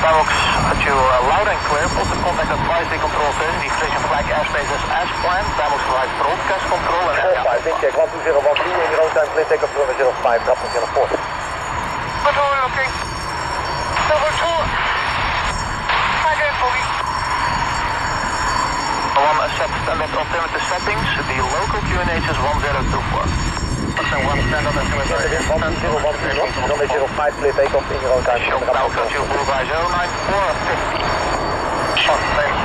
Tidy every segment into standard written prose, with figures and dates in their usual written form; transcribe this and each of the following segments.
Bravox at you loud and clear. Positive contact advisory control 30. The Frisian flag airspace is as planned. Bravox provides broadcast control and air. 5, wind check 12012 in your own time, clear takeoff to 05, drop to 04. Control looking. Silver 2. Flag in for me. One set standard alternative settings. The local QNH is 1024. One standard estimator. 1012, runway 05, clear takeoff in your own time. Show Delta 2 Bullseye 09450. Shot, thanks.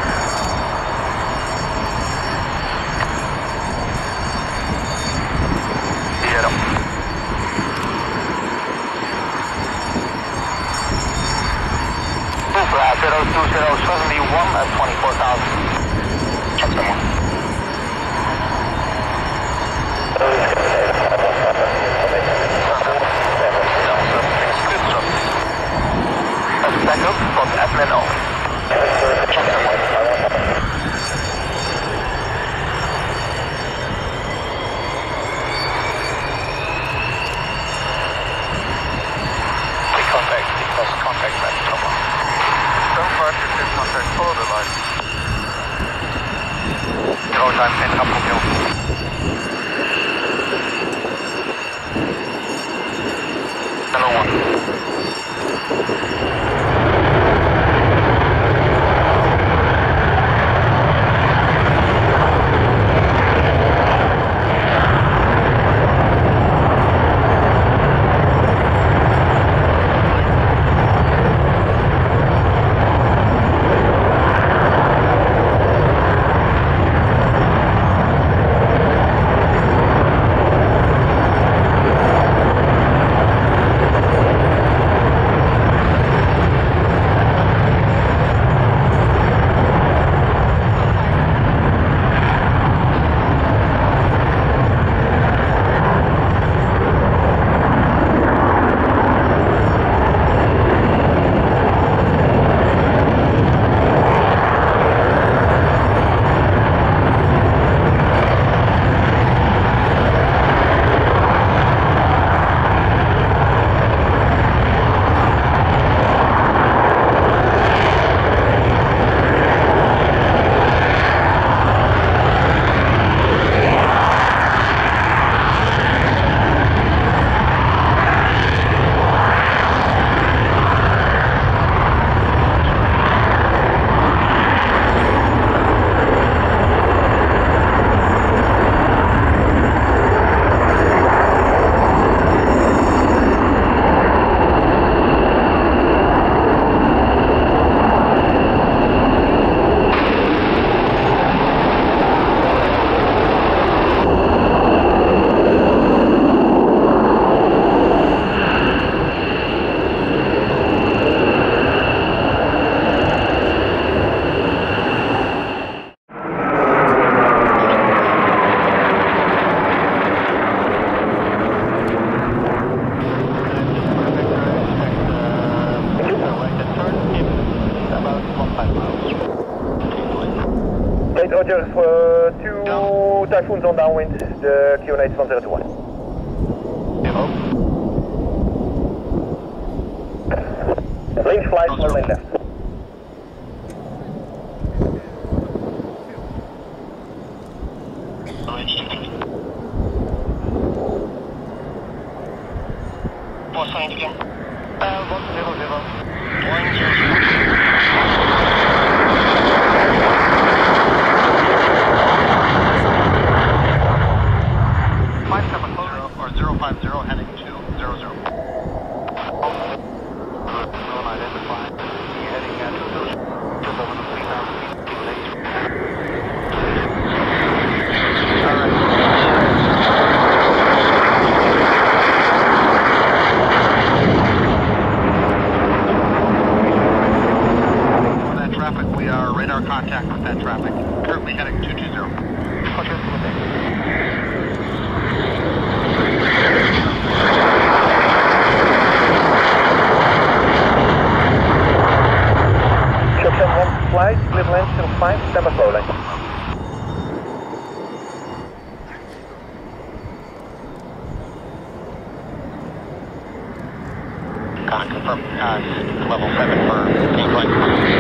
Zero. Bullseye 02071 at 24,000. Check someone. Backup from admin only. Check someone. Contact back to someone. Don't worry, you can contact follow the line. Your time, in up from you. Hello, one. Roger, 2 Typhoons on downwind, the QNH 1021. Hello. Link flight, 1 lane left. What sign again? 100. 100. Heading 200. Unidentified. Heading at 200. Just over the 3,000 feet later. Alright. For that traffic, we are radar contact with that traffic. Currently heading 220. Roger, flight, split length 05, stand by flow lane. Confirm, level 7 for Incline.